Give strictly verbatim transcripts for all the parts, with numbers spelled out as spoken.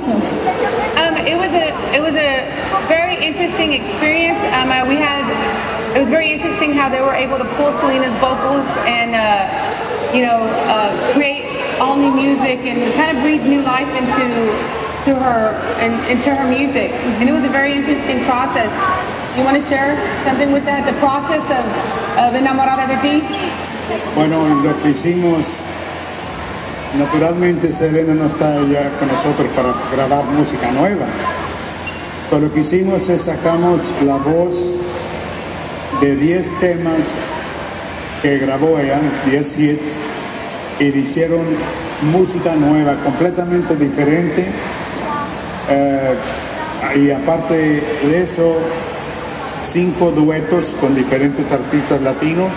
famosos? Um, it was a it was a very interesting experience. Um, uh, we had it was very interesting how they were able to pull Selena's vocals and uh, you know uh, create all new music and kind of breathe new life into to her and into her music. And it was a very interesting process. You want to share something with that? The process of, of Enamorada de Ti? Bueno, lo que hicimos, naturalmente Selena no está ya con nosotros para grabar música nueva. So, lo que hicimos es sacamos la voz de diez temas que grabó ella, diez hits, y le hicieron música nueva, completamente diferente. Uh, y aparte de eso, cinco duetos con diferentes artistas latinos.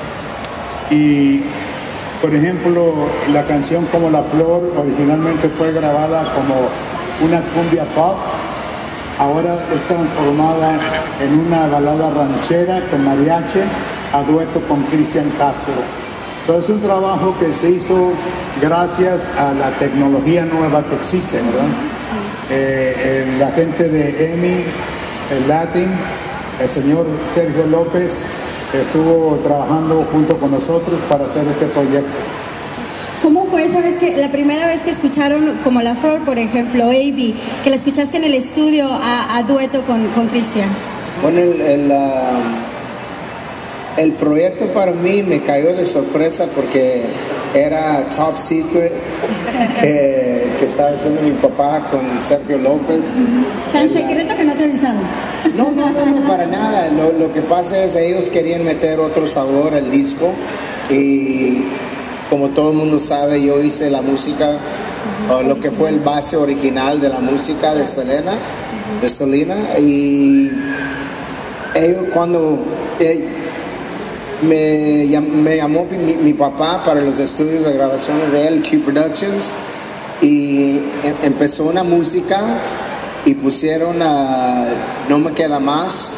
Y por ejemplo, la canción Como la Flor originalmente fue grabada como una cumbia pop, ahora es transformada en una balada ranchera con mariachi a dueto con Cristian Castro. Entonces es un trabajo que se hizo gracias a la tecnología nueva que existe, ¿verdad? Sí. Eh, eh, la gente de EMI, el Latin, el señor Sergio López estuvo trabajando junto con nosotros para hacer este proyecto. ¿Cómo fue esa vez que, la primera vez que escucharon Como la Flor, por ejemplo, A B, que la escuchaste en el estudio a, a dueto con, con Cristian? Bueno, el, el, uh, el proyecto para mí me cayó de sorpresa porque era top secret que, que estaba haciendo mi papá con Sergio López. ¿Tan el, secreto que no te avisaron? No, no, no, no, para nada. Lo, lo que pasa es que ellos querían meter otro sabor al disco y como todo el mundo sabe, yo hice la música, uh, lo que fue el base original de la música de Selena, de Selena, y ellos cuando eh, me, me llamó mi, mi papá para los estudios de grabaciones de él, Q Productions, y em, empezó una música y pusieron a No Me Queda Más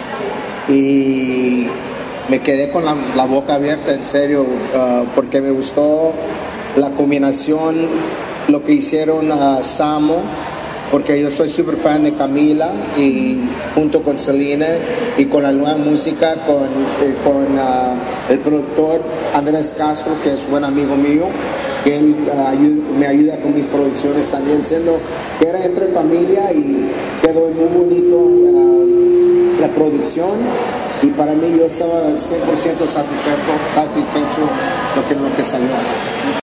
y me quedé con la, la boca abierta, en serio, uh, porque me gustó la combinación, lo que hicieron a Samo, porque yo soy súper fan de Camila y junto con Selena y con la nueva música con, eh, con uh, el productor Andrés Castro, que es buen amigo mío, que él uh, ayuda, me ayuda con mis producciones también, siendo que era entre familia y quedó muy bonito uh, la producción. Y para mí yo estaba cien por ciento satisfecho, satisfecho lo que, lo que salió.